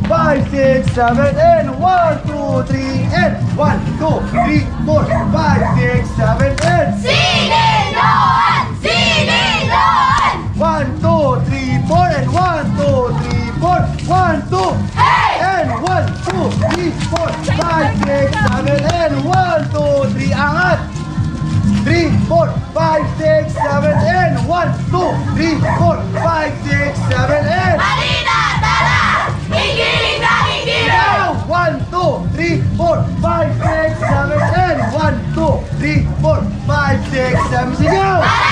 5, 6, 7, and 1, 2, 3, and 1, 2, 3, 4, 5, 6, 7, and Siniloan! Siniloan! 1, 2, 3, 4, and 1, 2, 3, 4, 1, 2, Hey! and 1, 2, 3, 4, 5, 6, 7, and 1, 2, 3, angat! 3, 4, 5, 6, 7, and 1, 2, 3, 4, 5, 6, 7, and Halina! Tara! Guilingan! Guilingan! 1, 2, 3, 4, 5, 6, 7, and 1, 2, 3, 4, 5, 6, 7, sigaw!